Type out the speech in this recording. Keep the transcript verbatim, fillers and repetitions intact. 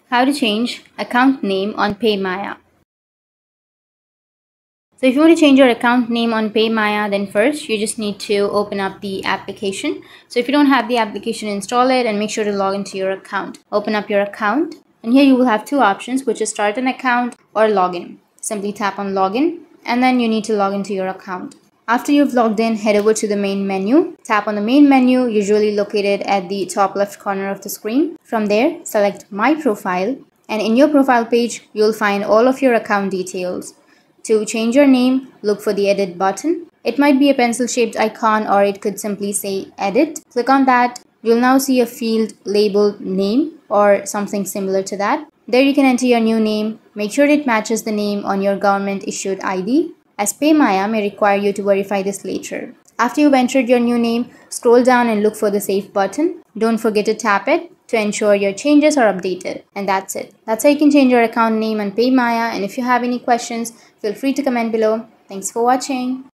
How to change account name on PayMaya. So if you want to change your account name on PayMaya, then first you just need to open up the application. So if you don't have the application, install it and make sure to log into your account. Open up your account and here you will have two options, which is start an account or login. Simply tap on login and then you need to log into your account. After you've logged in, head over to the main menu. Tap on the main menu, usually located at the top left corner of the screen. From there, select My Profile, and in your profile page, you'll find all of your account details. To change your name, look for the Edit button. It might be a pencil-shaped icon or it could simply say Edit. Click on that. You'll now see a field labeled Name or something similar to that. There you can enter your new name. Make sure it matches the name on your government-issued I D, as PayMaya may require you to verify this later. After you've entered your new name, scroll down and look for the Save button. Don't forget to tap it to ensure your changes are updated. And that's it. That's how you can change your account name on PayMaya. And if you have any questions, feel free to comment below. Thanks for watching.